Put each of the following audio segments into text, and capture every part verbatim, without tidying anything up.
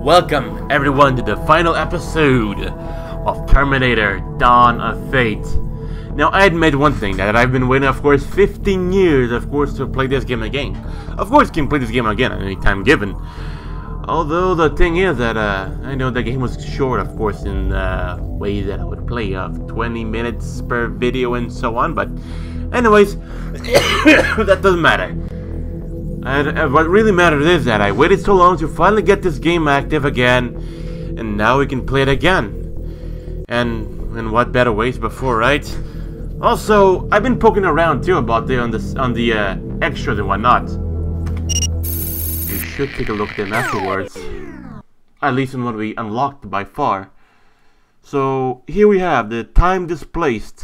Welcome everyone to the final episode of Terminator Dawn of Fate. Now I admit one thing, that I've been waiting of course fifteen years of course to play this game again. Of course you can play this game again at any time given. Although the thing is that uh, I know the game was short of course in the way that I would play of twenty minutes per video and so on, but anyways, that doesn't matter. And what really matters is that I waited so long to finally get this game active again, and now we can play it again. And in what better ways before, right? Also, I've been poking around too about the on the on the uh, extras and whatnot. You should take a look at them afterwards, at least in what we unlocked by far. So here we have the time displaced,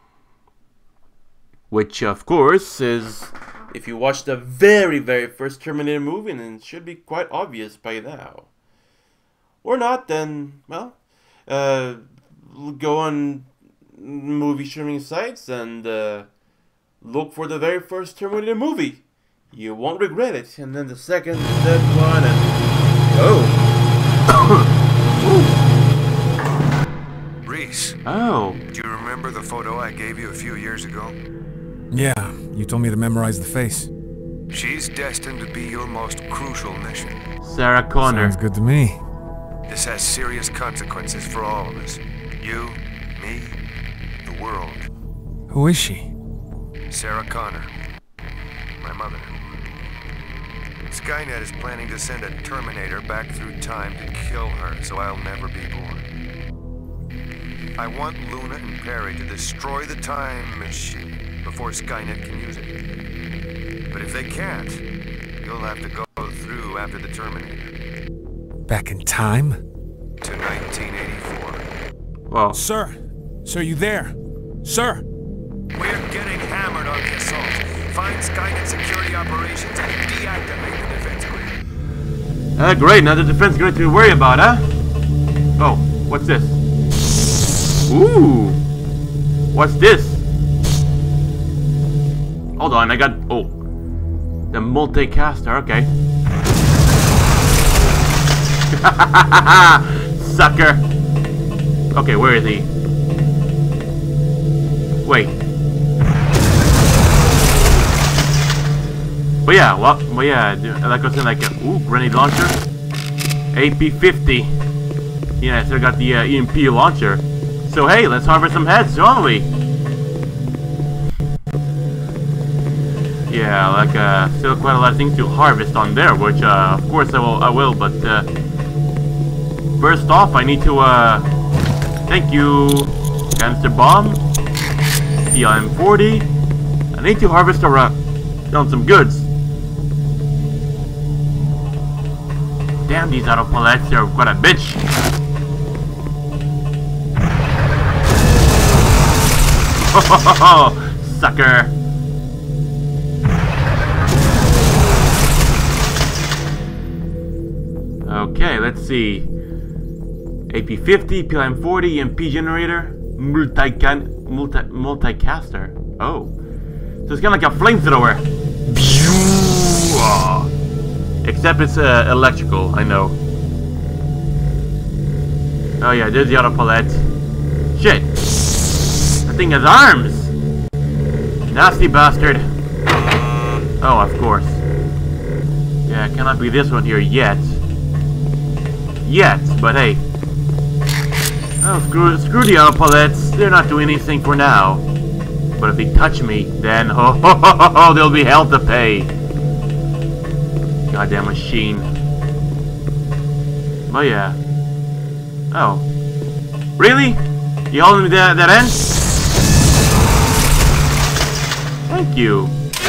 which of course is. If you watch the very, very first Terminator movie, then it should be quite obvious by now. Or not, then, well, uh, go on movie streaming sites and uh, look for the very first Terminator movie. You won't regret it. And then the second, third one, and... Oh! Reese. Oh. Do you remember the photo I gave you a few years ago? Yeah, you told me to memorize the face. She's destined to be your most crucial mission. Sarah Connor. Sounds good to me. This has serious consequences for all of us. You, me, the world. Who is she? Sarah Connor. My mother. Skynet is planning to send a Terminator back through time to kill her, so I'll never be born. I want Luna and Perry to destroy the time machine before Skynet can use it. But if they can't, you'll have to go through after the Terminator. Back in time? To nineteen eighty-four. Well, Sir! Sir, you there? Sir! We're getting hammered on the assault. Find Skynet security operations and deactivate the defense grid. Uh, great, now the defense grid to worry about, huh? Oh, what's this? Ooh! What's this? Hold on, I got... Oh. The multicaster, okay. Sucker! Okay, where is he? Wait. But yeah, well, well yeah, like I was saying, like, a, ooh, grenade launcher. A P fifty. Yeah, I still got the uh, E M P launcher. So hey, let's harvest some heads, shall we? Yeah, like uh, still quite a lot of things to harvest on there, which uh, of course I will. I will, but uh, first off, I need to. Uh, thank you, canister bomb, P L M forty. I need to harvest around on some goods. Damn, these auto pallets are quite a bitch. Oh, sucker! Okay, let's see. A P fifty, P L M forty, E M P generator, multi-can, multi, multicaster. Oh, so it's kind of like a flamethrower. Except it's uh, electrical. I know. Oh yeah, there's the auto pallet. Shit. That thing has arms! Nasty bastard! Oh, of course. Yeah, it cannot be this one here yet. Yet, but hey. Oh, screw, screw the auto pallets. They're not doing anything for now. But if they touch me, then oh, ho, ho, ho, ho, there'll be hell to pay. Goddamn machine. But yeah. Oh. Really? You holding me that, that end? Thank you.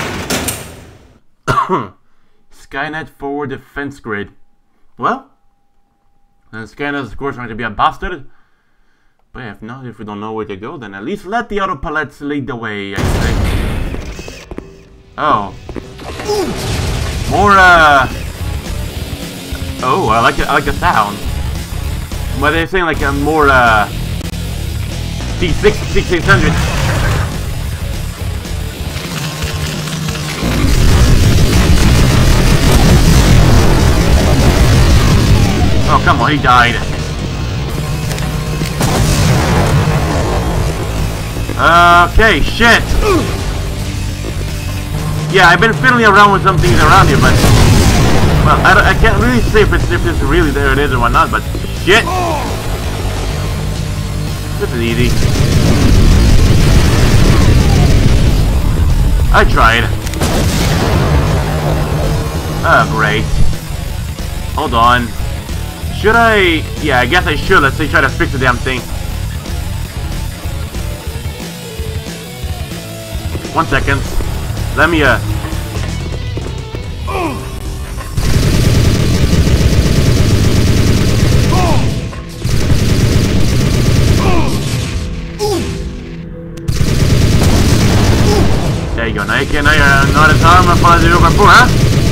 Skynet forward defense grid. Well, then Skynet is of course going to be a bastard. But if not, if we don't know where to go, then at least let the auto pallets lead the way, I think. Oh. More, uh... Oh, I like it, I like the sound. But they're saying like a more, uh... T six, T six hundred. Oh, come on, he died. Okay, shit. Yeah, I've been fiddling around with some things around here, but... Well, I, don't, I can't really say if it's, if it's really there it is or whatnot, but... Shit! This is easy. I tried. Oh, great. Hold on. Should I... Yeah, I guess I should. Let's say try to fix the damn thing. One second. Let me, uh... There you go. Now you can... Now you're not as harmful as you were before, huh?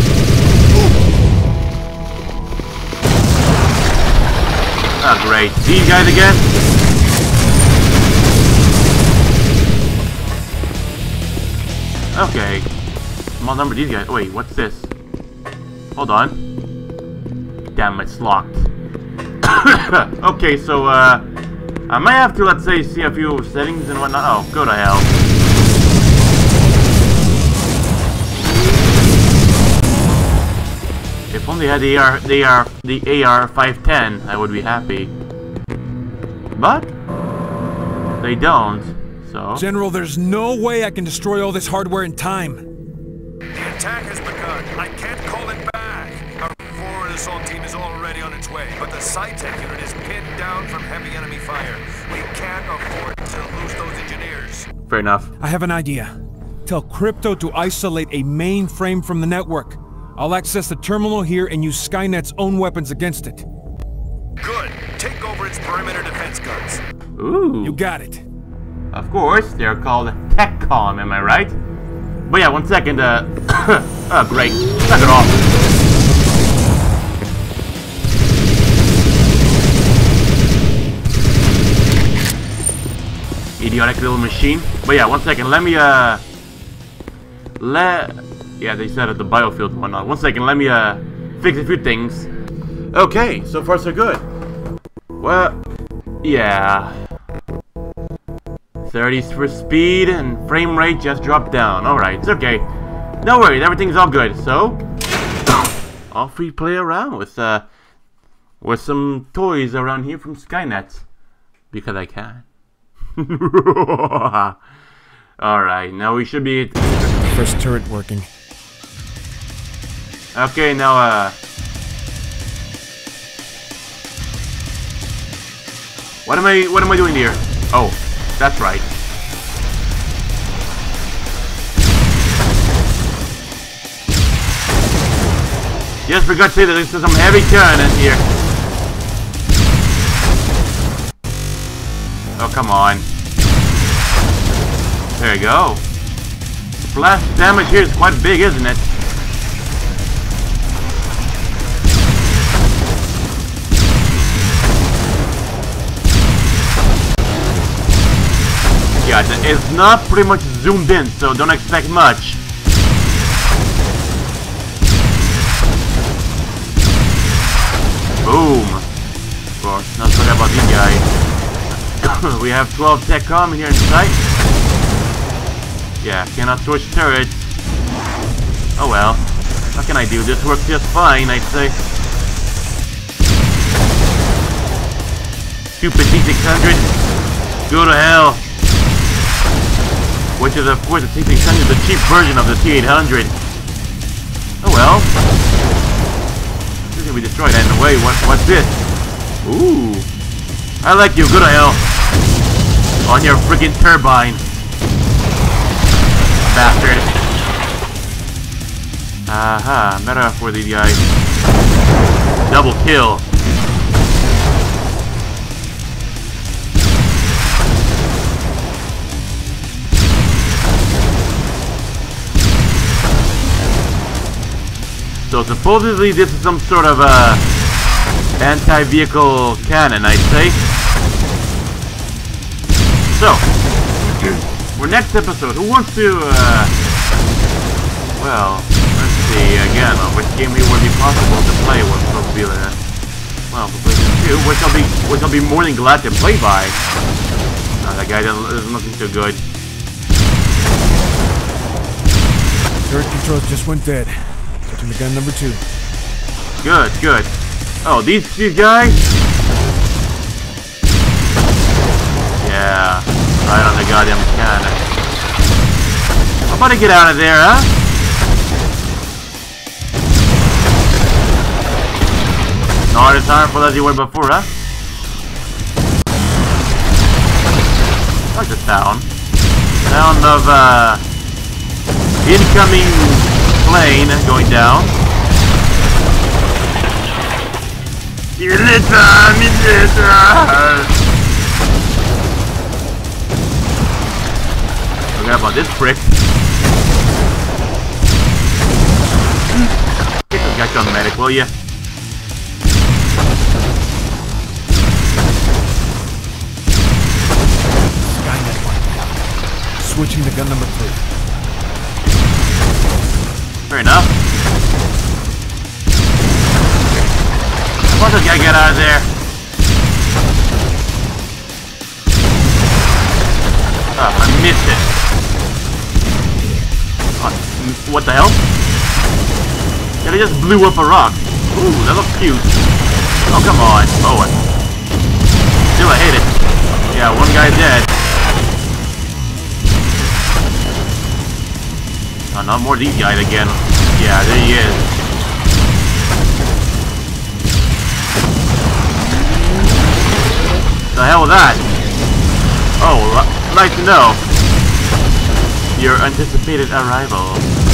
Oh, great. These guys again? Okay. Small number of these guys. Wait, what's this? Hold on. Damn, it's locked. Okay, so, uh... I might have to, let's say, see a few settings and whatnot. Oh, go to hell. If only I had the A R, the A R, the A R five ten, I would be happy. But they don't, so... General, there's no way I can destroy all this hardware in time. The attack has begun. I can't call it back. Our forward assault team is already on its way, but the SciTech unit is pinned down from heavy enemy fire. We can't afford to lose those engineers. Fair enough. I have an idea. Tell Crypto to isolate a mainframe from the network. I'll access the terminal here and use Skynet's own weapons against it. Good. Take over its perimeter defense guns. Ooh. You got it. Of course, they're called TechCom, am I right? But yeah, one second, uh... oh, great. Knock it off. Idiotic little machine. But yeah, one second, let me, uh... Let... Yeah, they said at the biofield and whatnot. One second, let me, uh... fix a few things. Okay, so far so good. Well... Yeah... thirties for speed, and frame rate just dropped down. Alright, it's okay. No worries, everything's all good. So, off we play around with, uh, with some toys around here from Skynet. Because I can. Alright, now we should be... First turret working. Okay, now, uh... What am I, what am I doing here? Oh. That's right. Just forgot to say that there's some heavy cannon here. Oh, come on. There you go. Splash damage here is quite big, isn't it? Yeah, it's not pretty much zoomed in, so don't expect much. Boom. Of course, not forget about these guys. We have twelve TechCom here in sight. Yeah, cannot switch turrets. Oh well. What can I do? This works just fine, I'd say. Stupid T six hundred. Go to hell. Which is, of course, the T six hundred is the cheap version of the T eight hundred. Oh well. This is gonna be destroyed in a way. What, what's this? Ooh. I like you. Good to hell. On your freaking turbine. Bastard. Aha. Better for these guys. Double kill. So supposedly this is some sort of uh, anti-vehicle cannon, I'd say. So, for next episode, who wants to, uh, well, let's see again, uh, which game here would be possible to play with, so be uh, Well, for PlayStation two, which I'll be, which I'll be more than glad to play by. Oh, that guy doesn't, isn't looking so good. Turret controls just went dead. Switching to gun number two. Good, good. Oh, these these guys? Yeah, right on the goddamn cannon. I'm about to get out of there, huh? Not as harmful as you were before, huh? I like the sound. Sound of, uh... incoming plane going down. Forget about this prick. Get this guy some medic, will ya? Skynet one. Switching to gun number three. Fair enough. Why does the guy get out of there? Oh, I missed it. Oh, what the hell? Yeah, they just blew up a rock. Ooh, that looks cute. Oh, come on. Oh, it. Still, I hate it. Yeah, one guy's dead. Oh, not more of these guys again. Yeah, there he is. The hell was that? Oh, nice to know. Your anticipated arrival.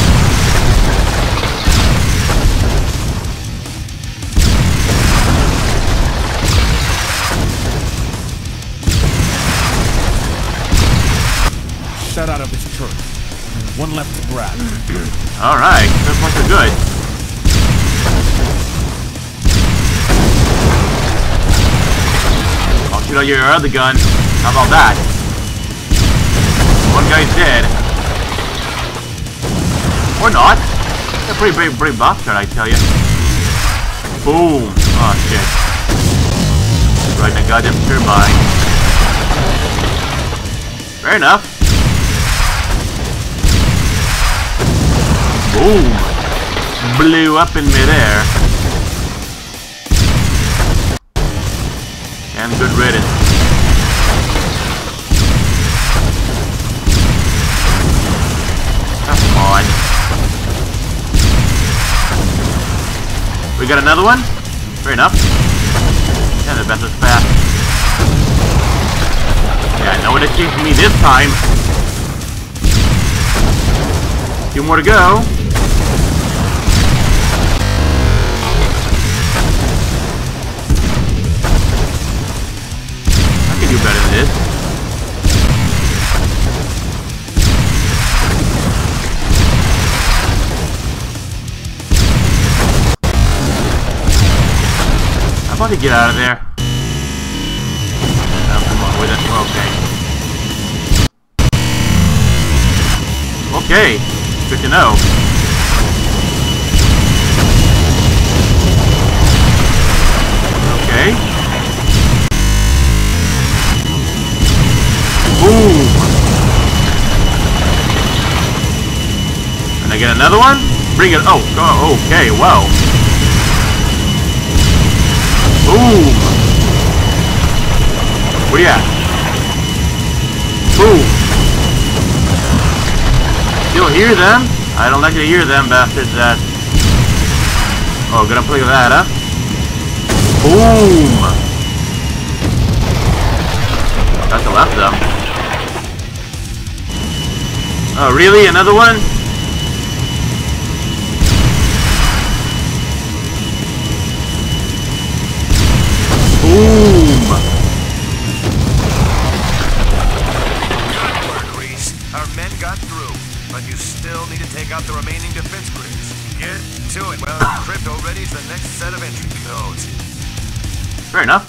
Shut out of this turret. One left to grab. Alright, so far so good. I'll shoot out your other gun. How about that? One guy's dead. Or not. It's a pretty brave, brave box shot, I tell you. Boom. Oh shit. Right in the goddamn turbine. Fair enough. Boom! Blew up in midair. And good riddance. Come on. We got another one? Fair enough. Yeah, the best is fast. Yeah, no one escaped me this time. Two more to go. Do better than this. I'm about to get out of there. Oh, come on with it. Okay. Okay. Good to know. Okay. Boom! And I get another one? Bring it. Oh, oh, okay, wow. Boom! Where you at? Boom! Still hear them? I don't like to hear them, bastards. That. Oh, gonna play with that, huh? Boom! That's the left, though. Oh, really? Another one? Boom! Good work, Reese. Our men got through, but you still need to take out the remaining defense grids. Get to it. Well, Crypto ready's the next set of entry codes. Fair enough.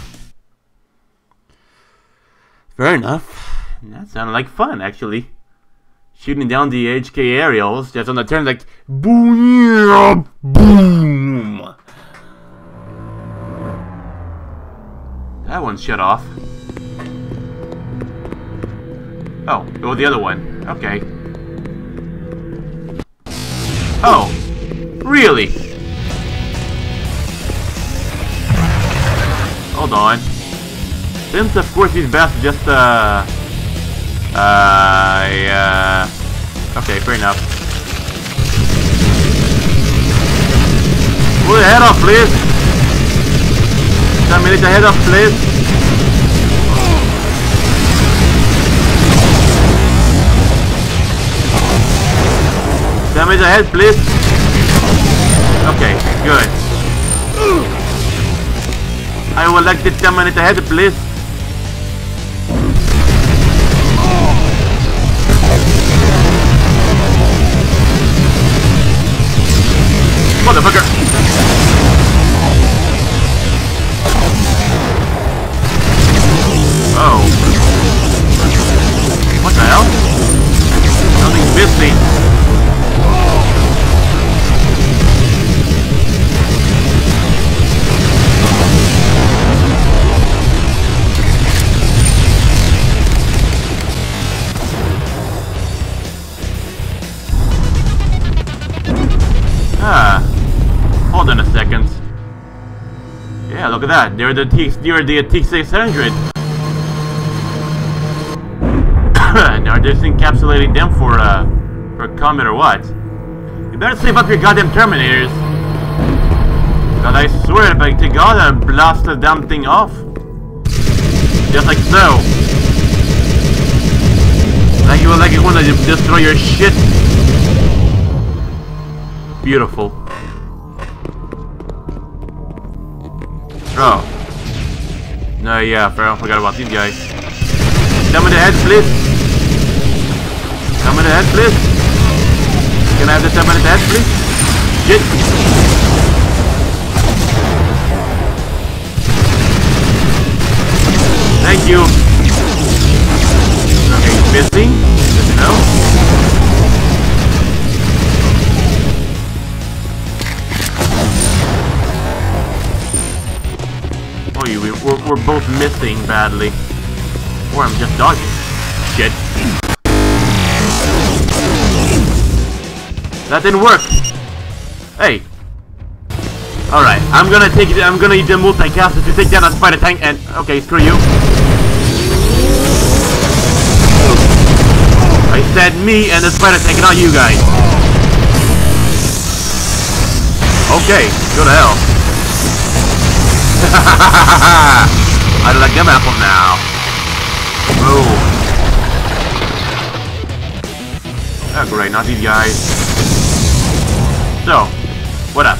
Fair enough. That sounded like fun, actually. Shooting down the H K aerials, just on the turn, like boom, boom. That one's shut off. Oh, oh, the other one. Okay. Oh, really? Hold on. Since of course he's best just uh uh yeah. Okay, fair enough. Pull the head off, please. Ten minutes ahead off, please. Ten minutes ahead, please. Okay, good. I would like the ten minutes ahead, please. Motherfucker! Oh. What the hell? Something's missing. Ah. Hold on a second. Yeah, look at that. They're the T they're the T six hundred. Now they're just encapsulating them for uh for combat or what? You better save up your goddamn Terminators. God, I swear if I to God I blast the damn thing off. Just like so. Like you were like you wanna destroy your shit. Beautiful. Oh. No, yeah, I forgot about these guys. Come in the head, please. Come in the head, please. Can I have the ten minute head, please? Shit. Thank you. Okay, he's missing. No. Oh, you, we're, we're both missing badly. Or I'm just dodging. Shit. That didn't work. Hey. Alright, I'm gonna take it. I'm gonna use the multicaster to take down that spider tank and. Okay, screw you. I said me and the spider tank, not you guys. Okay, go to hell. I like them apple now. Oh. Oh great, not these guys. So, what up?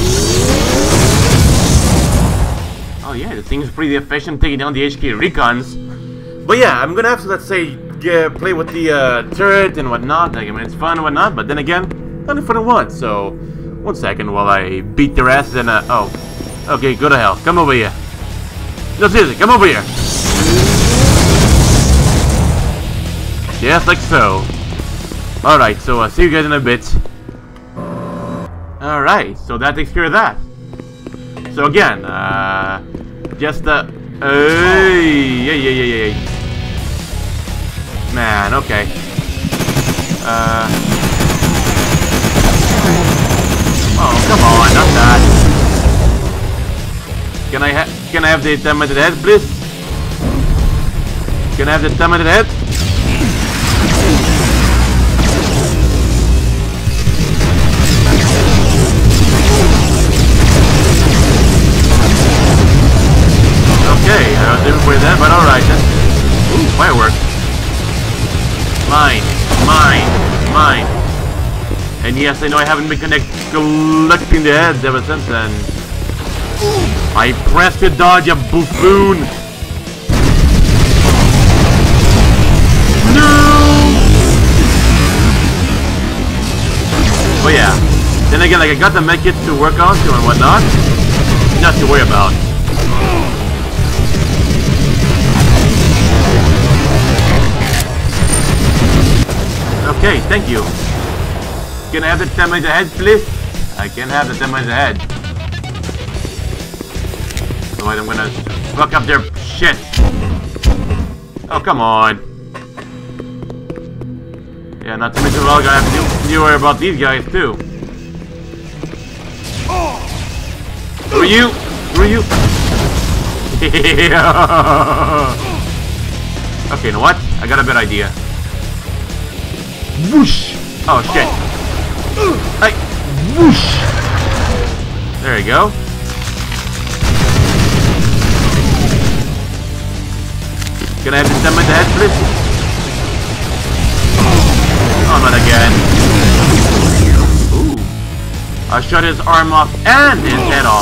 Oh yeah, the thing's pretty efficient taking down the H K recons. But yeah, I'm gonna have to, let's say, uh, play with the uh, turret and whatnot. Like, I mean, it's fun and whatnot, but then again, only for the once. So, one second while I beat their ass and uh, oh. Okay, go to hell. Come over here. No, seriously, come over here. Yes, like so. Alright, so I'll see you guys in a bit. Alright, so that takes care of that. So again, uh... just uh... Hey, yeah, yeah, yeah, yeah. Man, okay. Uh... Oh, come on, not that. Can I have can I have the ten minute head, please? Can I have the ten minute head? Okay, I was aiming for that, but alright then. Ooh, fireworks. Mine, mine, mine. And yes, I know I haven't been connect collecting the heads ever since then. I pressed to dodge, a buffoon! No! But yeah, then again, like I got the medkits to work on to and whatnot. Nothing to worry about. Okay, thank you. Can I have the ten minutes ahead, please? I can have the ten minutes ahead. Otherwise, I'm gonna Fuck up their shit. Oh, come on. Yeah, not to mention, well, I have to be aware about these guys, too. Who are you? Who are you? Okay, you know what? I got a better idea. Whoosh! Oh, shit. Hey! Whoosh! There you go. Can I have this time in the head, please? Oh, not again. Ooh. I shot his arm off and his head off.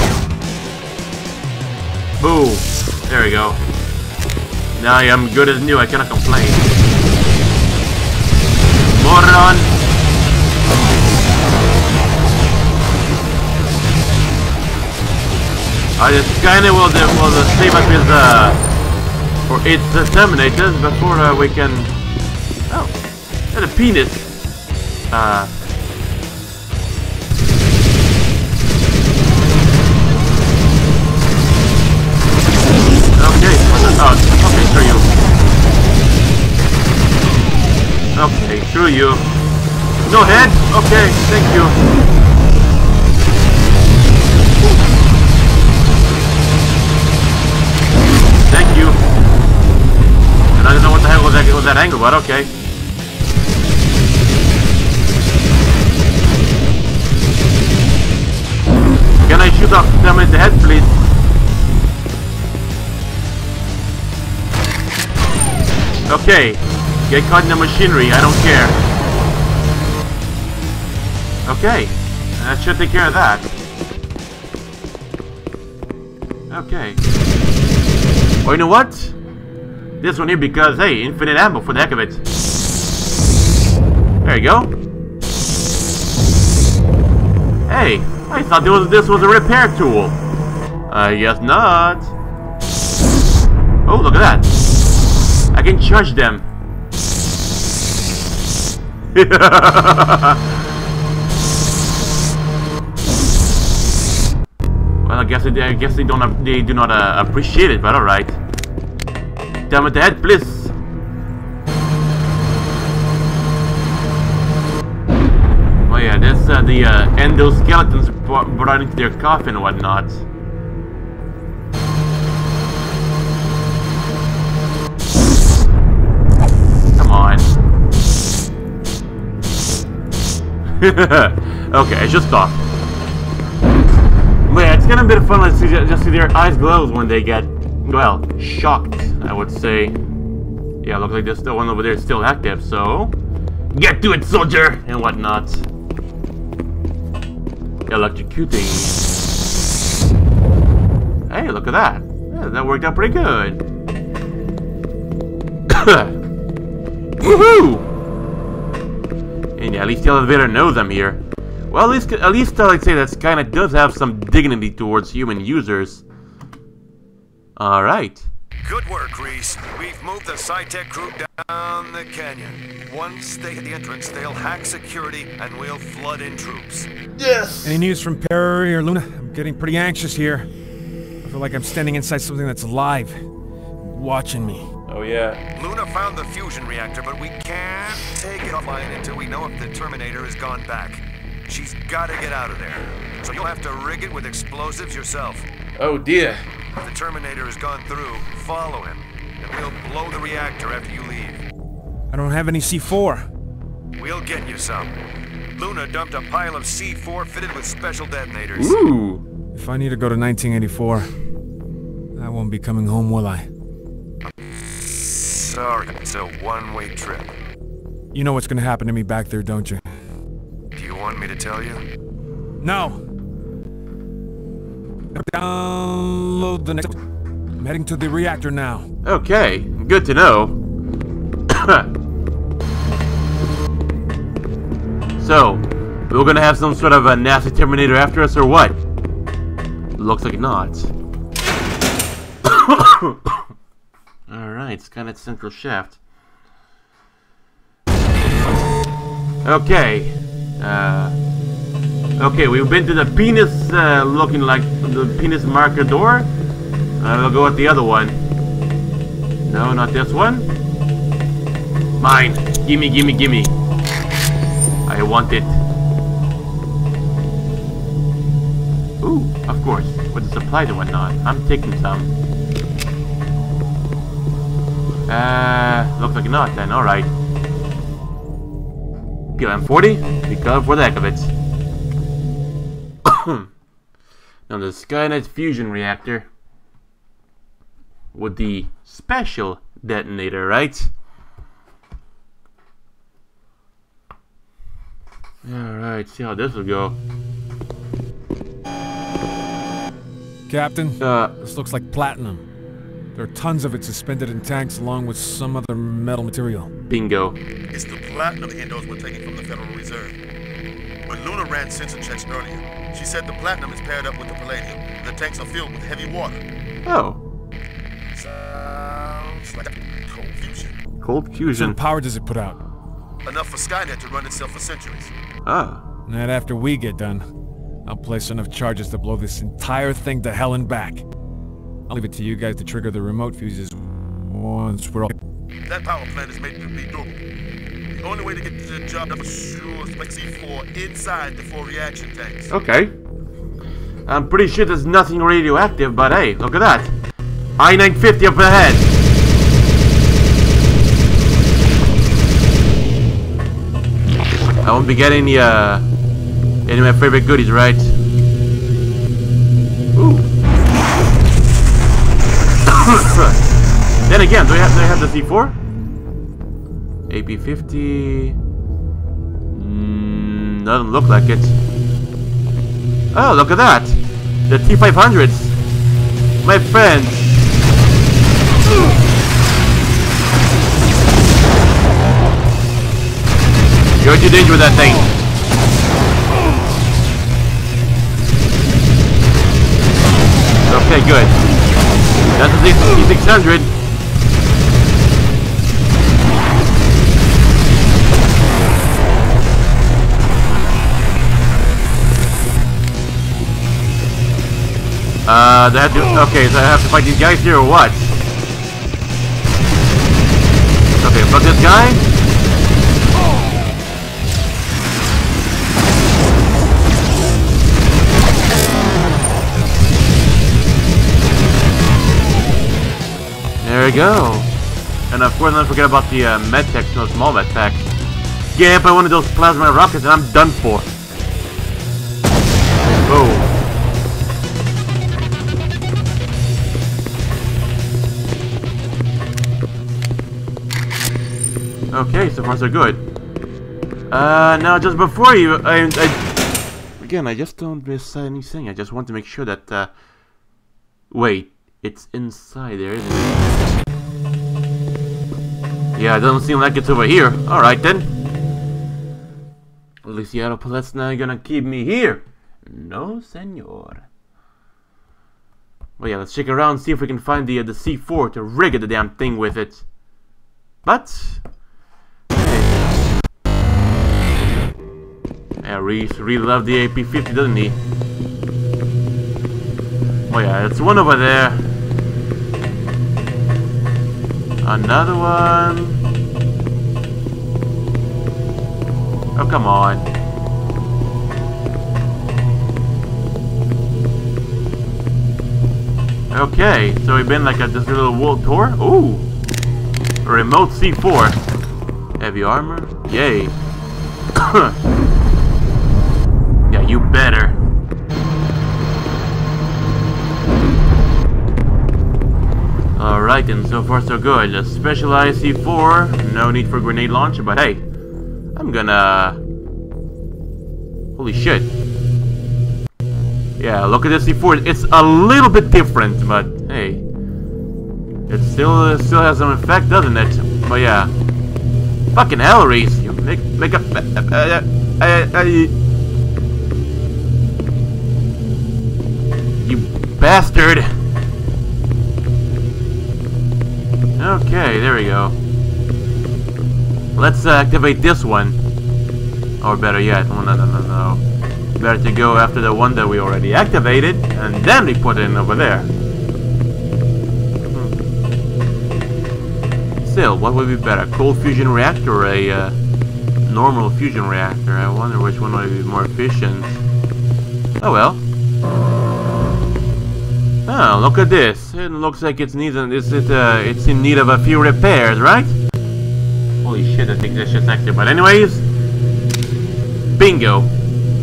Boom. There we go. Now I am good as new. I cannot complain. Moron. Uh, the Skynet will, will save us with uh, or it's the Terminators before uh, we can. Oh, and a penis. Uh. Okay, oh, okay, screw you. Okay, screw you. No head? Okay, thank you. Thank you. And I don't know what the hell was that, was that angle, but okay. Can I shoot off them in the head, please? Okay, get caught in the machinery, I don't care. Okay, that should take care of that. Okay. Oh, you know what? This one here because, hey, infinite ammo for the heck of it. There you go. Hey, I thought this was, this was a repair tool. I guess not. Oh, look at that. I can charge them. Well, I guess they, I guess they don't they do not uh, appreciate it, but all right. Down with the head, please. Oh yeah, that's uh, the uh, endoskeletons brought into their coffin and whatnot. Okay, I just stopped. But yeah, it's gonna be fun to see, just see their eyes glow when they get, well, shocked, I would say. Yeah, looks like there's still one over there still active, so get to it, soldier! And whatnot. Electrocuting. Hey, look at that. Yeah, that worked out pretty good. Woohoo! And yeah, at least the elevator knows I'm here. Well, at least, at least uh, I'd say that Skynet does have some dignity towards human users. All right. Good work, Reese. We've moved the Sci-Tech crew down the canyon. Once they hit the entrance, they'll hack security and we'll flood in troops. Yes. Any news from Perry or Luna? I'm getting pretty anxious here. I feel like I'm standing inside something that's alive, watching me. Oh yeah. Luna found the fusion reactor, but we can't take it offline until we know if the Terminator has gone back. She's gotta get out of there. So you'll have to rig it with explosives yourself. Oh dear. If the Terminator has gone through, follow him, and we'll blow the reactor after you leave. I don't have any C four. We'll get you some. Luna dumped a pile of C four fitted with special detonators. Ooh. If I need to go to nineteen eighty-four, I won't be coming home, will I? Sorry, it's a one-way trip. You know what's gonna happen to me back there, don't you? Do you want me to tell you? No! Download the next... I'm heading to the reactor now. Okay, good to know. So, we're gonna have some sort of a nasty Terminator after us or what? Looks like not. Alright, Skynet Central Shaft. Okay. Uh, okay, we've been to the penis, uh, looking like the penis marker door. I will go with the other one. No, not this one. Mine. Gimme, gimme, gimme. I want it. Ooh, of course. With the supplies and whatnot. I'm taking some. Uh, looks like not then. Alright. P L M forty. Because for the heck of it. Now the Skynet fusion reactor. With the special detonator, right? Alright, see how this will go. Captain, Uh, this looks like platinum. There are tons of it suspended in tanks along with some other metal material. Bingo. It's the platinum endos we're taking from the Federal Reserve. When Luna ran sensor checks earlier, she said the platinum is paired up with the palladium, and the tanks are filled with heavy water. Oh. Sounds like cold fusion. Cold What fusion. sort of power does it put out? Enough for Skynet to run itself for centuries. Ah. And after we get done, I'll place enough charges to blow this entire thing to hell and back. I'll leave it to you guys to trigger the remote fuses once we're all... That power plant is made to be durable. The only way to get the job done for sure is to place C four inside the four reaction tanks. Okay. I'm pretty sure there's nothing radioactive, but hey, look at that. I nine fifty up ahead. I won't be getting any, uh, any of my favorite goodies, right? Ooh. Then again, do I have, do I have the C four? A P fifty... Mm, doesn't look like it. Oh, look at that! The T five hundreds! My friend! You're too dangerous with that thing! Okay, good. That's the T six hundred. Uh, they have to, okay, so I have to fight these guys here or what? Okay, fuck this guy. There we go. And of course, don't forget about the uh, medtech, no small medtech. Get hit by one of those plasma rockets and I'm done for. Boom. Okay, so far so good. Uh, now just before you, I, I again, I just don't miss anything. I just want to make sure that, uh, wait, it's inside there, isn't it? Yeah, it doesn't seem like it's over here. Alright then. At least the autopilot's not gonna keep me here. No, senor. Well, yeah, let's check around, see if we can find the, uh, the C four to rig the damn thing with it. But... yeah, Reese really loved the A P fifty, doesn't he? Oh yeah, it's one over there. Another one. Oh, come on. Okay, so we've been like at this little world tour. Ooh! A remote C four. Heavy armor. Yay. Yeah, you better. Alright, and so far so good. A specialized C four. No need for grenade launcher, but hey. I'm gonna... holy shit. Yeah, look at this C four. It's a little bit different, but hey. It still uh, still has some effect, doesn't it? But yeah. Fucking hell, Reese. You make, make a... Uh, uh, uh, uh, you bastard. Okay, there we go. Let's uh, activate this one. Or better yet, oh, no, no, no, no. Better to go after the one that we already activated, and then we put it in over there. still, what would be better? Cold fusion reactor or a uh, normal fusion reactor? I wonder which one would be more efficient. Oh well. Oh, look at this. It looks like it's needs it's it uh it's in need of a few repairs, right? Holy shit, I think that's just active. But anyways, bingo.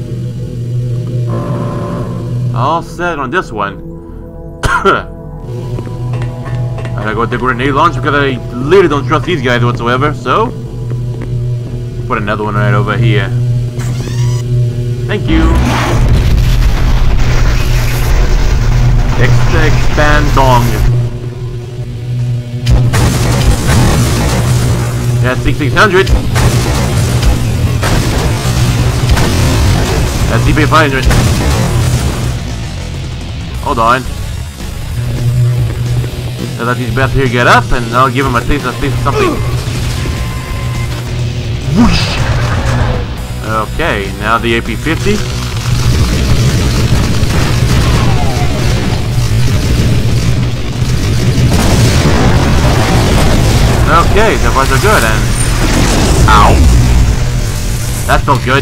All set on this one. I got the grenade launch because I literally don't trust these guys whatsoever. So put another one right over here. Thank you. Extra expand dong. That's sixty-six hundred. That's D P five hundred. Hold on. I'll let these bats here get up, and I'll give them a taste, a taste of something. Whoosh! Okay, now the A P fifty. Okay, so far so good, and... Ow! That felt good.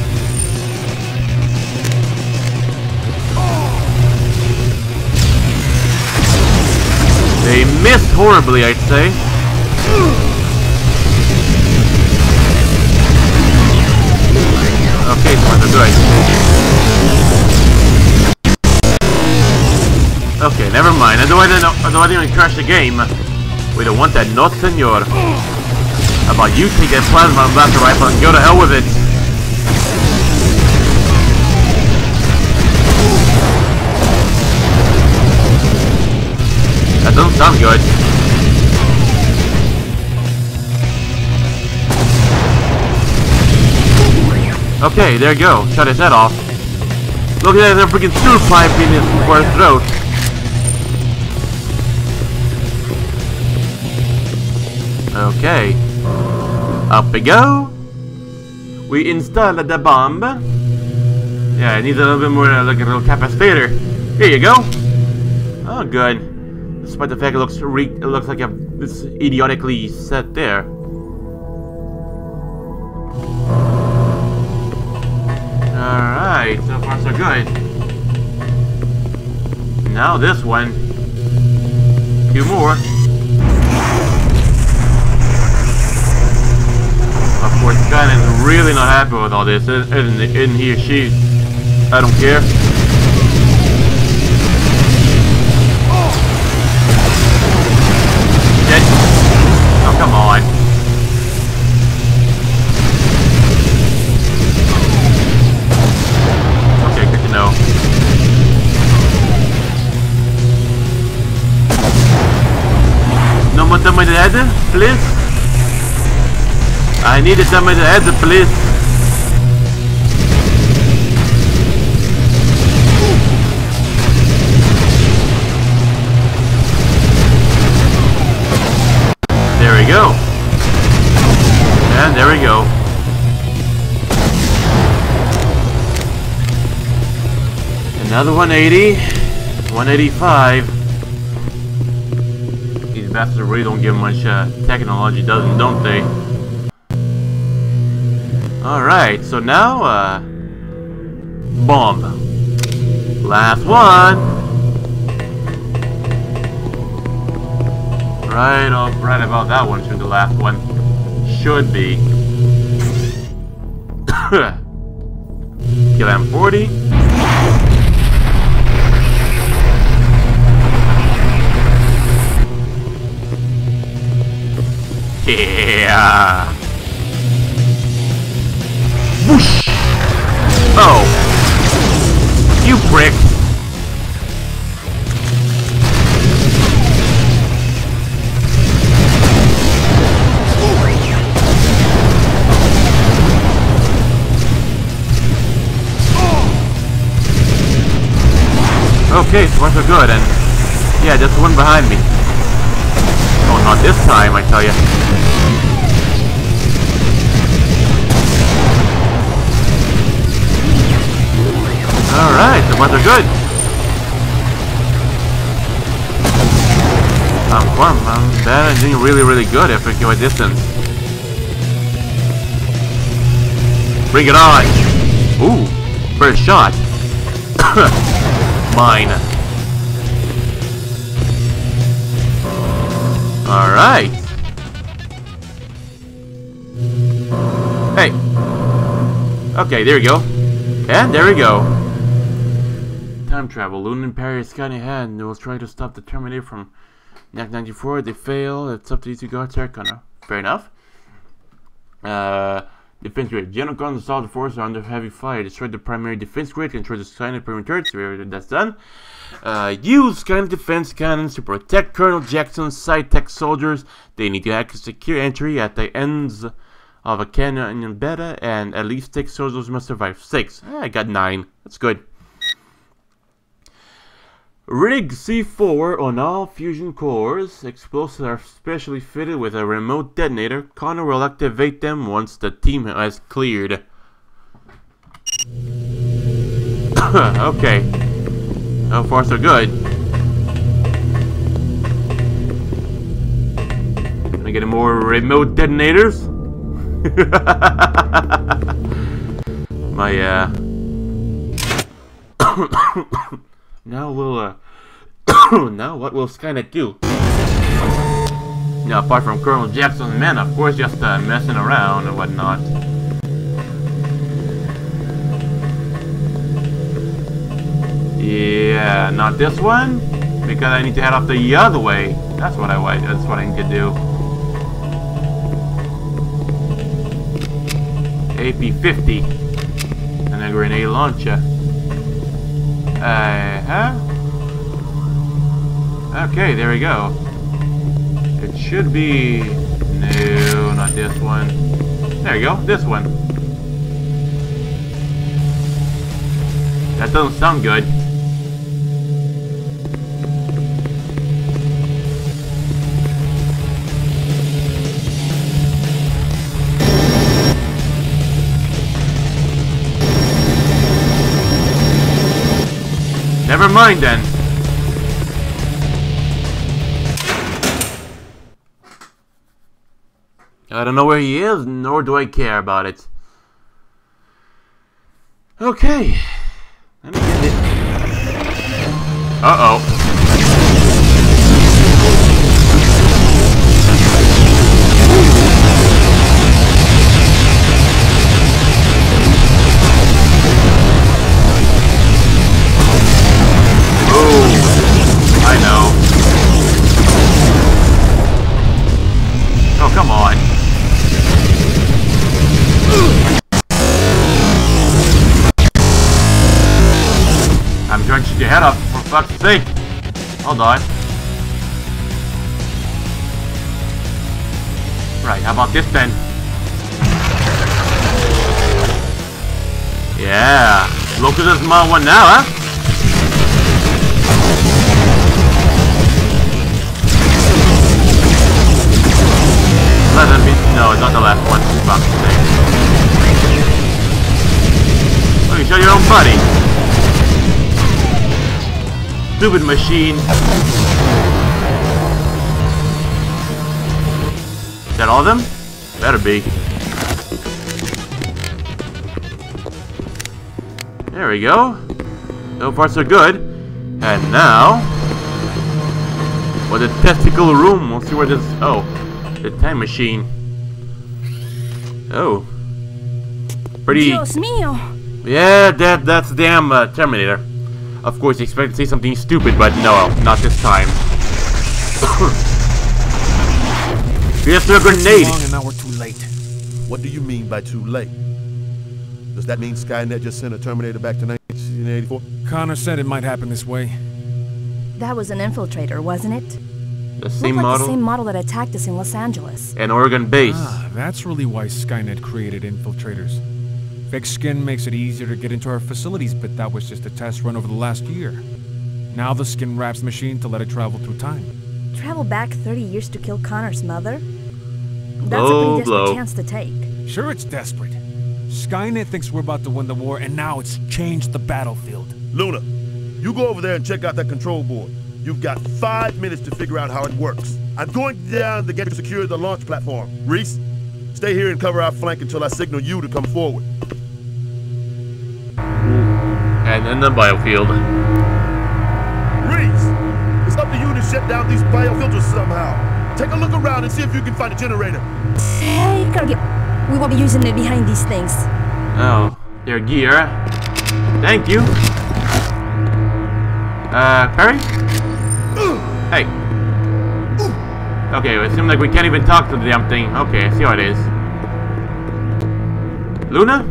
They missed horribly, I'd say. Okay, so far so good. Okay, never mind. Otherwise, I don't, otherwise I didn't crash the game. We don't want that, not senor. How about you take that plasma blaster rifle and go to hell with it? That doesn't sound good. Okay, there you go. Shut his head off. Look at that, there's a freaking sewer pipe in his poor throat. Okay, up we go. We installed the bomb. Yeah, it needs a little bit more, uh, like a little capacitor. Here you go. Oh, good. Despite the fact it looks re it looks like a, it's idiotically set there. All right, so far so good. Now this one. Two more. Of course, Skynet is really not happy with all this, isn't, isn't he or she? I don't care. Shit. Oh, come on. Okay, good to know. No more time with the head, please? I need somebody to head, please. There we go. And there we go. Another one eighty. one eighty-five. These bastards really don't give much uh, technology, doesn't, don't they? Alright, so now, uh... bomb. Last one! Right up, right about that one should be the last one. Should be. Kill M forty. Yeah! Whoosh! Oh! You prick! Okay, so far so good, and yeah, just one behind me. Oh, not this time, I tell ya. Alright, the ones are good. I'm far, I'm bad and doing really, really good if I go a distance. Bring it on! Ooh, first shot. Mine. Alright. Hey. Okay, there we go. And there we go. Time travel. Luna and Perry is Skynet ahead. They will try to stop the Terminator from N A C ninety-four. They fail. It's up to you two guards. Connor. Fair enough. Uh, defense grid. General guns and solid forces are under heavy fire. Destroy the primary defense grid. Control the Skynet perimeter. So that's done. Uh, use Skynet defense cannons to protect Colonel Jackson's sci-tech soldiers. They need to hack a secure entry at the ends of a cannon in beta, and at least six soldiers must survive. Six. Eh, I got nine. That's good. Rig C four on all fusion cores. Explosives are specially fitted with a remote detonator. Connor will activate them once the team has cleared. Okay. So far so good. Can I get more remote detonators? My uh now we'll uh now what will Skynet do? Now apart from Colonel Jackson's men, of course, just uh, messing around and whatnot. Yeah, not this one, because I need to head off the other way. That's what I want. That's what I need to do. A P fifty and a grenade launcher. Uh huh. Okay, there we go. It should be no, not this one. There you go, this one. That doesn't sound good. Never mind then. I don't know where he is, nor do I care about it. Okay. Let me get it. Uh-oh. I know. Oh, come on. I'm trying to shoot your head off, for fuck's sake. Hold on. Right, how about this then? Yeah. Look at this small one now, huh? No, it's not the last one. Fuck. Oh, you shot your own buddy. Stupid machine. Is that all of them? Better be. There we go. So far so good. And now, for the testicle room, we'll see where this. Oh. The time machine. Oh. Pretty. Dios mío. Yeah, that that's damn uh, Terminator. Of course, you expect to say something stupid, but no, not this time. Here's the grenade. Too long and now we're too late. What do you mean by too late? Does that mean Skynet just sent a Terminator back to nineteen eighty-four? Connor said it might happen this way. That was an infiltrator, wasn't it? The same Looked like model? the same model that attacked us in Los Angeles. An Oregon base. Ah, that's really why Skynet created infiltrators. Thick skin makes it easier to get into our facilities, but that was just a test run over the last year. Now the skin wraps the machine to let it travel through time. Travel back thirty years to kill Connor's mother? That's Blow, a pretty desperate blow. chance to take. Sure, it's desperate. Skynet thinks we're about to win the war, and now it's changed the battlefield. Luna, you go over there and check out that control board. You've got five minutes to figure out how it works. I'm going down to get to secure the launch platform. Reese, stay here and cover our flank until I signal you to come forward. And in the biofield. Reese, it's up to you to shut down these biofilters somehow. Take a look around and see if you can find a generator. Hey, Guil. We won't be using it behind these things. Oh, their gear. Thank you. Uh, Perry? Hey. Okay, it seems like we can't even talk to the damn thing. Okay, I see how it is. Luna?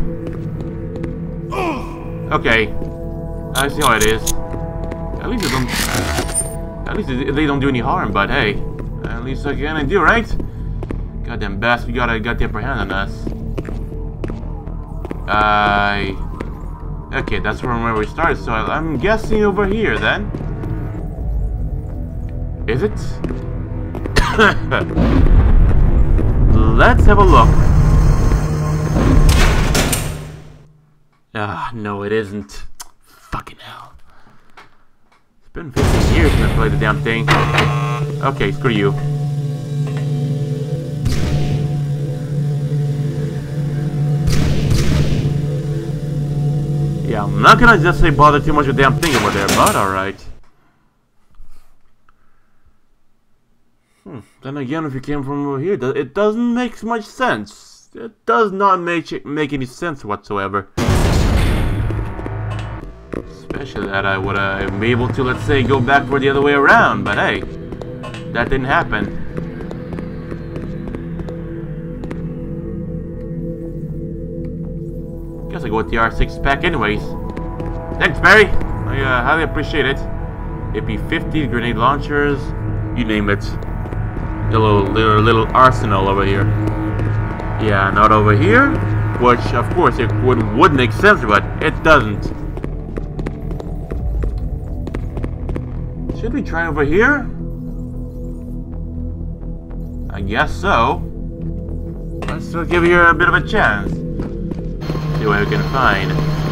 Okay. I see how it is. At least it don't... At least they don't do any harm, but hey. At least I can do, right? Goddamn bastard, you got a goddamn upper hand on us. I... Uh, okay, that's where we started, so I'm guessing over here then. Is it? Let's have a look. Ah, no it isn't. Fucking hell. It's been fifteen years since I played the damn thing. Okay, screw you. Yeah, I'm not gonna just say bother too much with the damn thing over there, but alright. Hmm. Then again, if you came from over here, it doesn't make much sense. It does not make make any sense whatsoever. Especially that I would uh, be able to, let's say, go back for the other way around, but hey, that didn't happen. Guess I go with the R six pack anyways. Thanks, Barry. I uh, highly appreciate it. A P fifty, grenade launchers, you name it. A little, little, little arsenal over here. Yeah, not over here. Which, of course, it would, would make sense, but it doesn't. Should we try over here? I guess so. Let's still give you a bit of a chance. See what we can find.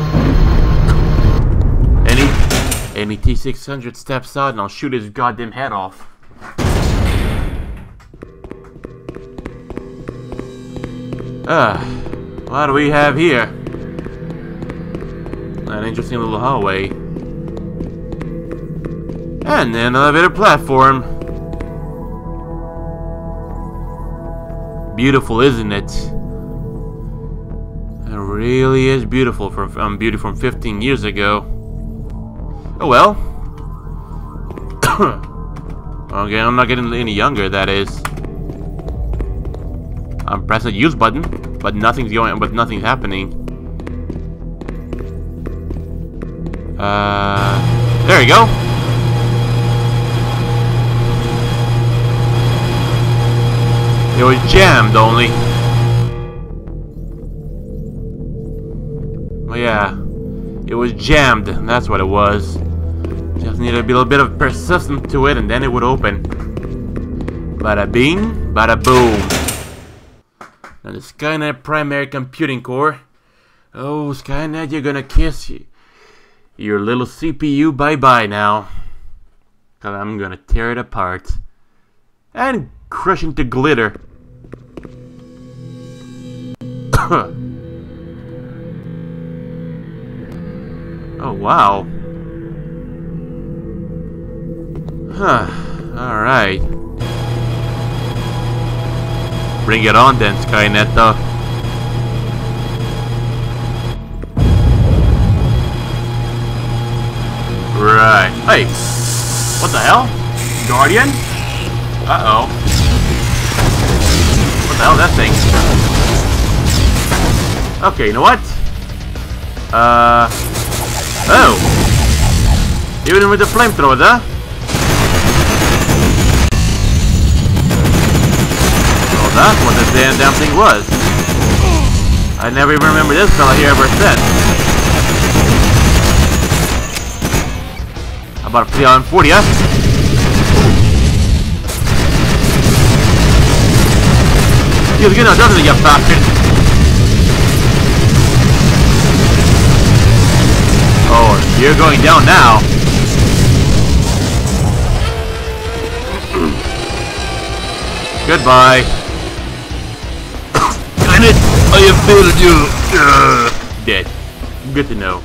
Any, any T six hundred steps out and I'll shoot his goddamn head off. Ah, what do we have here? An interesting little hallway. And then another bit of platform. Beautiful, isn't it? It really is beautiful from um, beauty from fifteen years ago. Oh well. Okay, I'm not getting any younger, that is. I'm pressing the use button, but nothing's going, but nothing's happening. Uh, there you go. It was jammed only. Oh yeah, it was jammed. That's what it was. Just needed a little bit of persistence to it, and then it would open. Bada bing, bada boom. Now the Skynet primary computing core. Oh, Skynet, you're gonna kiss you. Your little C P U bye-bye now. Cause I'm gonna tear it apart. And crush into glitter. Oh, wow. Huh. Alright. Bring it on then, Skynet, though. Right. Hey! What the hell? Guardian? Uh-oh. What the hell is that thing? Okay, you know what? Uh... Oh! Even with the flamethrower, huh? Well, that's what this damn, damn thing was. I never even remember this fella here ever since. About a three on forty, huh? You're gonna do it, you bastard! Oh, you're going down now. Goodbye. Skynet, I have failed you. Ugh. Dead. Good to know.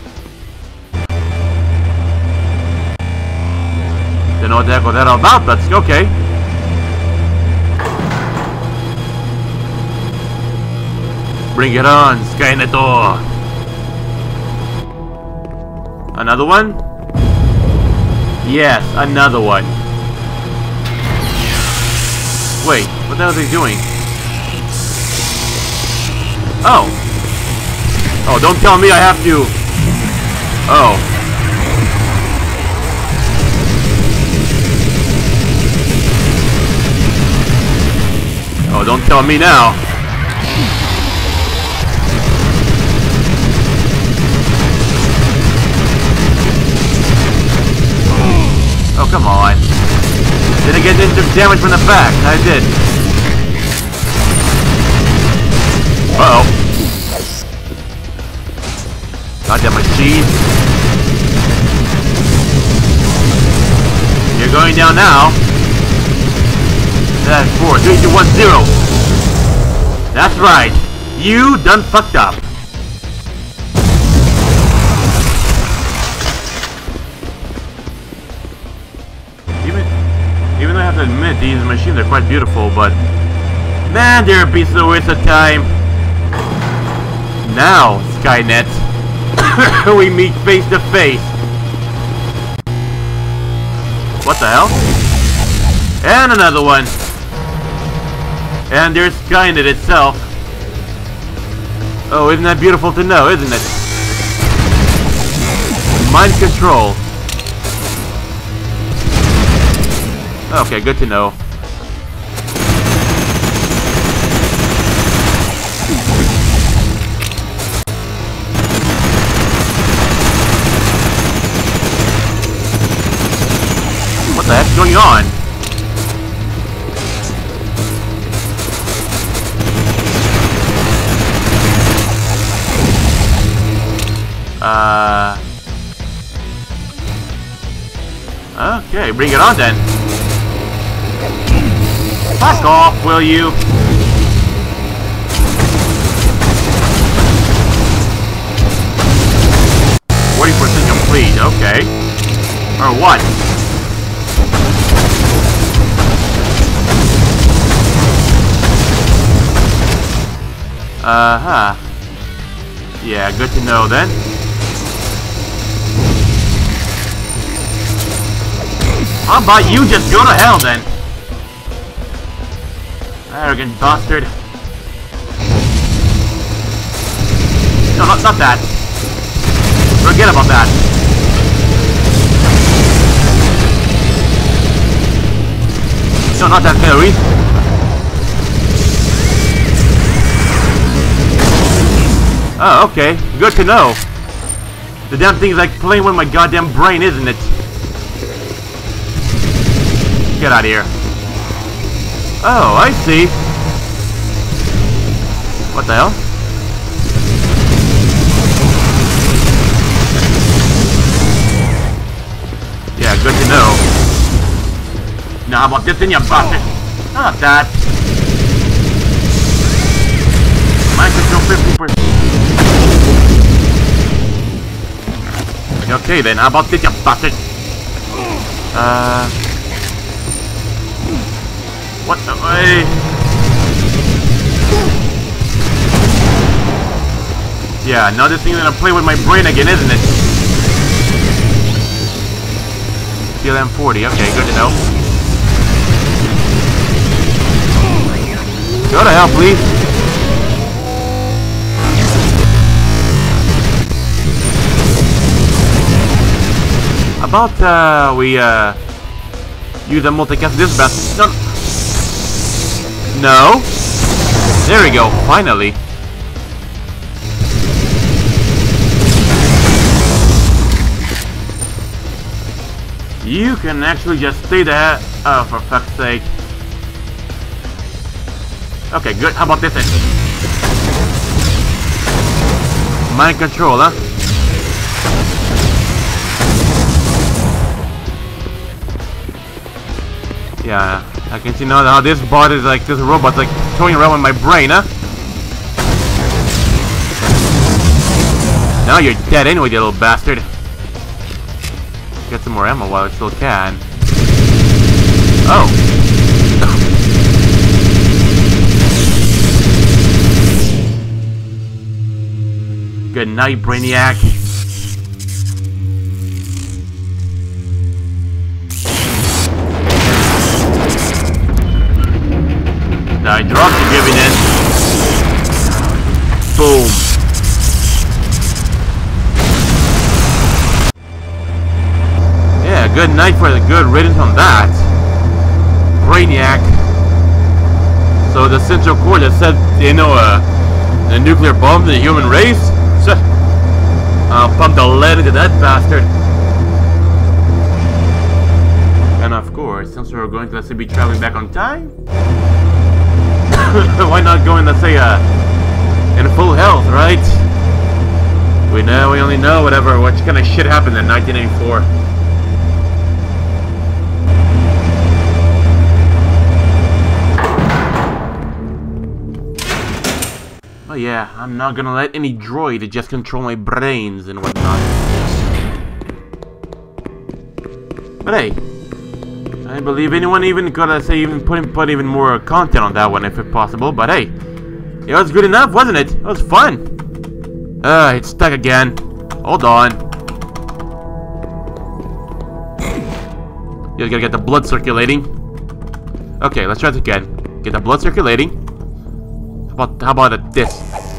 Don't know what the heck was that all about, but okay. Bring it on, Skynet. Another one? Yes, another one. Wait, what the hell are they doing? Oh. Oh, don't tell me I have to. Oh. Oh, don't tell me now. Oh, come on. Did I get into damage from the back? I did. Uh-oh. Goddamn machine. You're going down now. That's four, three, two, one, zero. That's right. You done fucked up. Even, even though I have to admit these machines are quite beautiful, but man, they're a piece of waste of time. Now, Skynet, we meet face to face. What the hell? And another one. And there's Skynet itself. Oh, isn't that beautiful to know, isn't it? Mind control. Okay, good to know. What the heck's going on? Uh... Okay, bring it on then. Fuck off, will you? forty percent complete, okay. Or what? Uh-huh. Yeah, good to know then. How about you just go to hell then? Arrogant bastard. No, not, not that. Forget about that. No, not that fairy. Oh, okay. Good to know. The damn thing is like playing with my goddamn brain, isn't it? Get out of here. Oh, I see. What the hell? Yeah, good to know. Now, how about this in your bastard? Not that. Mind control fifty percent. Okay then, how about this, you bastard? Uh... What the way? Yeah, now this thing's gonna play with my brain again, isn't it? Steel M forty, okay, good to know. Go to hell, please. About, uh, we, uh, use a multicast dispatch. No. No. There we go, finally. You can actually just stay there. Oh, for fuck's sake. Okay, good. How about this then? Mind control, huh? Yeah, I can see now how this bot is like, this robot's like toying around with my brain, huh? Now you're dead anyway, you little bastard. Get some more ammo while I still can. Oh. Good night, Brainiac. I dropped you, giving in. Boom. Yeah, good night for the good riddance on that. Brainiac. So the central core that said, you know, uh, the nuclear bomb to the human race? So, I'll pump the lead into that bastard. And of course, since we're going to, let's say, be traveling back on time, why not go in, let's say, uh, in full health, right? We know, we only know whatever, what kind of shit happened in nineteen eighty-four. Oh yeah, I'm not gonna let any droid just control my brains and whatnot. But hey, I believe anyone even could, let's say, even put, put even more content on that one if it's possible, but hey, it was good enough, wasn't it? It was fun. Uh, it's stuck again. Hold on. You gotta get the blood circulating. Okay, let's try this again. Get the blood circulating. How about, how about this?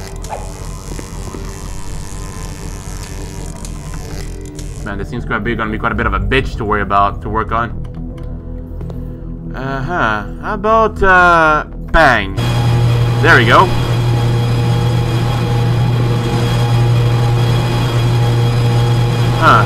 Man, this seems quite big, gonna be quite a bit of a bitch to worry about, to work on. Uh-huh. How about, uh, bang. There we go. Huh.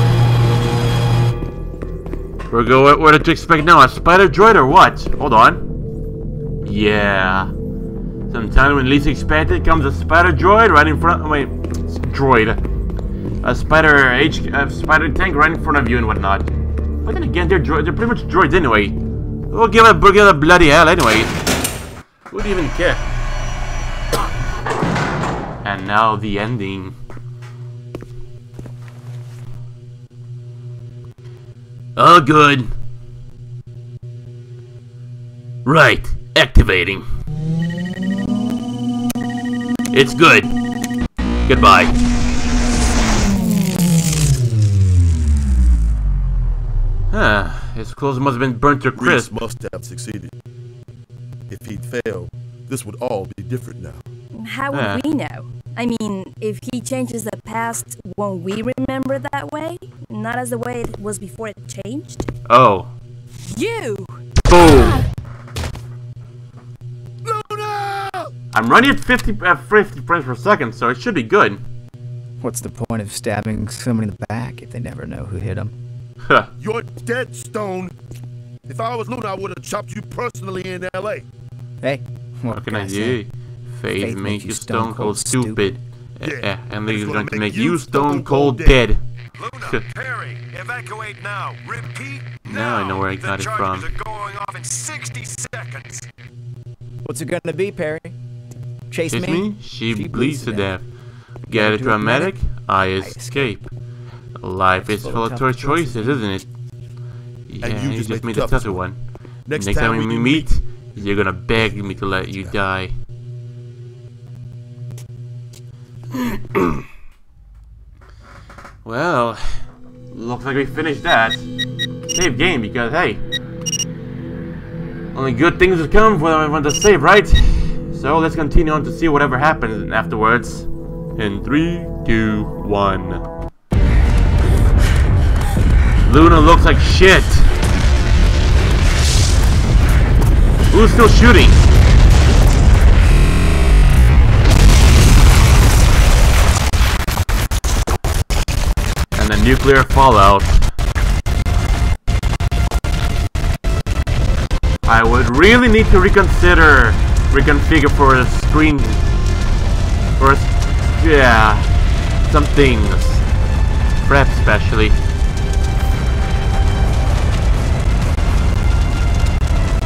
We're going, what did you expect now? A spider droid or what? Hold on. Yeah. Sometime when least expected comes a spider droid right in front. Wait, droid. A spider H, a spider tank right in front of you and whatnot. But then again, they're droid, they're pretty much droids anyway. We'll give a give a bloody hell anyway. Who would even care? And now the ending. Oh, good. Right, activating. It's good. Goodbye. Huh. His clothes must have been burnt to crisp. Reese must have succeeded. If he'd failed, this would all be different now. How would Uh. we know? I mean, if he changes the past, won't we remember that way? Not as the way it was before it changed? Oh. You! Boom. Luna! I'm running at fifty, uh, fifty frames per second, so it should be good. What's the point of stabbing someone in the back if they never know who hit them? Huh. You're dead, Stone. If I was Luna, I would have chopped you personally in L A. Hey, what, What can I say? do? Faith makes you stone cold stupid. Eh, eh, and he's going to make you stone cold dead. Luna, Perry, evacuate now. Repeat now. Now I know where I got it the from. charges are going off in sixty seconds. What's it gonna be, Perry? Chase, Chase me? me? She bleeds to death. Get it to a medic? I escape. Life is full of tough choices, isn't it? Yeah, you you just just made made the the tougher toughest one. Next, Next time we do meet, you're gonna beg me to let you die. Well, looks like we finished that. Save game because, hey, only good things will come when I want to save, right? So let's continue on to see whatever happens afterwards. In three, two, one. Luna looks like shit. Who's still shooting? And the nuclear fallout. I would really need to reconsider, reconfigure for a screen, for a, yeah, some things, perhaps especially.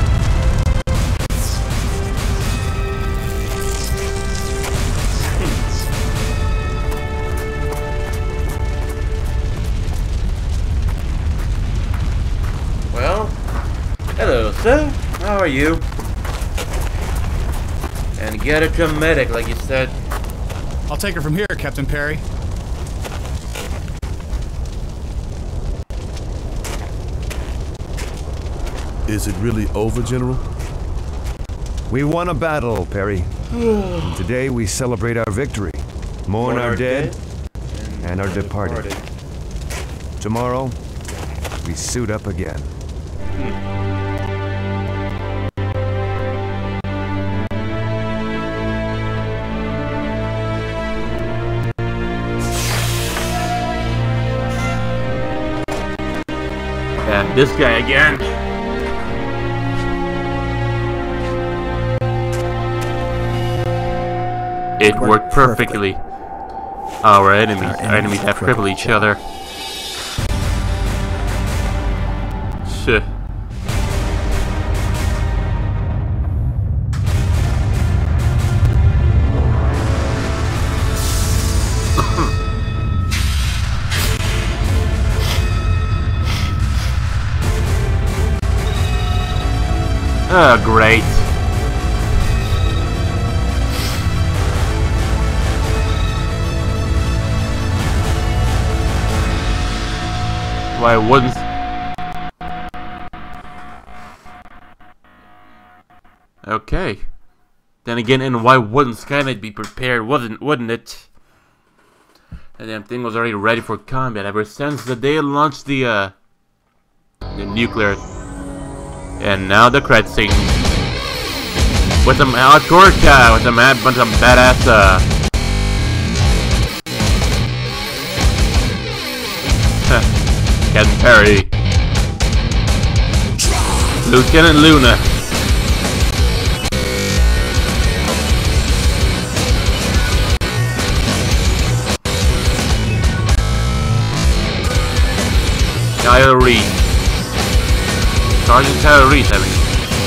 So, how are you? And get her to a medic, like you said. I'll take her from here, Captain Perry. Is it really over, General? We won a battle, Perry. And today we celebrate our victory, mourn our dead, and our departed. Tomorrow, we suit up again. And this guy again. It worked perfectly. Our enemies, our enemies have crippled each other. Shit. Oh, great. Why wouldn't... Okay. Then again, and why wouldn't Skynet be prepared, wasn't, wouldn't it? That damn thing was already ready for combat ever since the day it launched the, uh... the nuclear... And now the credit scene. With some hardcore guy, with a mad bunch of badass, uh... Captain Perry. Lieutenant Luna. Kyle Reed. Sergeant Kyle Reed, I mean.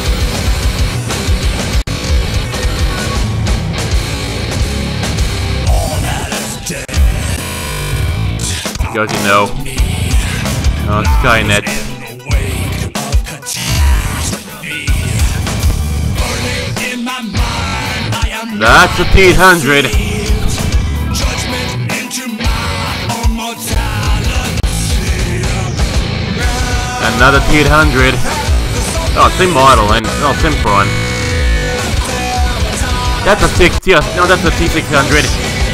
Because you know, on Skynet. That's a T eight hundred. Another T eight hundred. Oh, same model and oh, same front. That's a six. Yes, no, that's a T six hundred.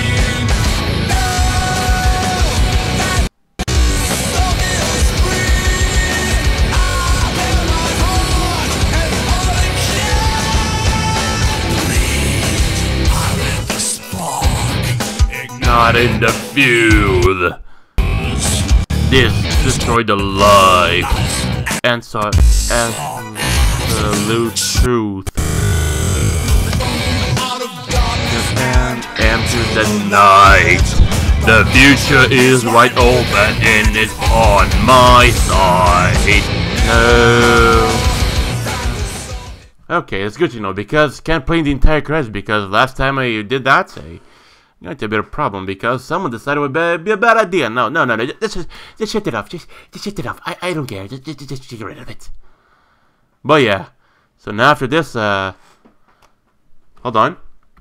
Not in the fuse. This destroyed the life and saw absolute truth. And into the night. The future is wide open and it's on my side. No. Okay, it's good to know because can't play the entire crash because last time I did that, I got a bit of problem because someone decided it would be, be a bad idea. No, no, no, no. Just, just, just shut it off. Just, just shut it off. I, I don't care. Just, just, just get rid of it. But yeah. So now after this, uh, hold on.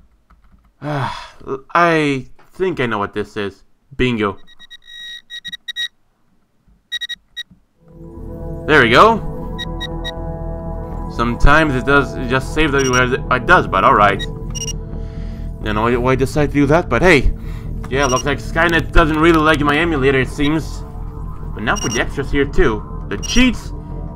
I think I know what this is. Bingo. There we go. Sometimes it does it just save the it does, but all right. Don't know why I decided to do that, but hey, yeah, looks like Skynet doesn't really like my emulator, it seems. But now for the extras here too, the cheats.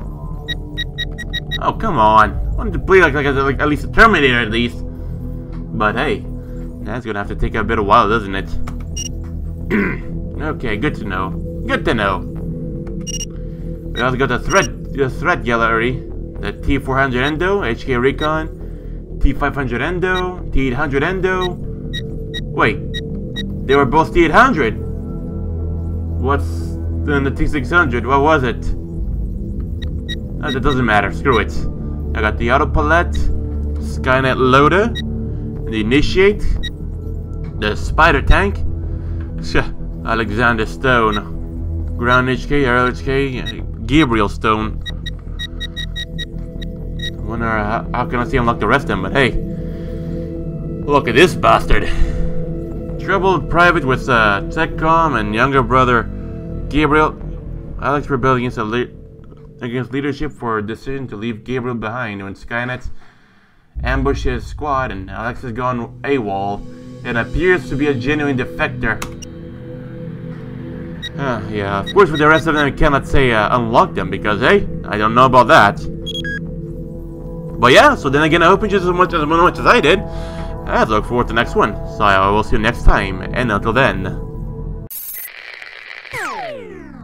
Oh come on, I wanted to play like, like, like at least a Terminator at least. But hey, that's gonna have to take a bit of while, doesn't it? Okay, good to know. Good to know. We also got the threat, the threat gallery, the T four hundred Endo, H K Recon. T five hundred Endo, T eight hundred Endo. Wait, they were both T eight hundred. What's then the T six hundred? What was it? Oh, that doesn't matter. Screw it. I got the Auto Palette, Skynet Loader, the Initiate, the Spider Tank, Alexander Stone, Ground H K, Aero H K, Gabriel Stone. Wonder how, how can I see unlock the rest of them? But hey, look at this bastard. Troubled private with uh, TechCom and younger brother Gabriel. Alex rebelled against, a le against leadership for a decision to leave Gabriel behind when Skynet ambushed his squad, and Alex has gone AWOL and appears to be a genuine defector. Uh, yeah, of course with the rest of them I cannot say uh, unlock them because, hey, I don't know about that. But yeah, so then again I hope you enjoyed as much as, much as I did. I look forward to the next one. So I will see you next time, and until then.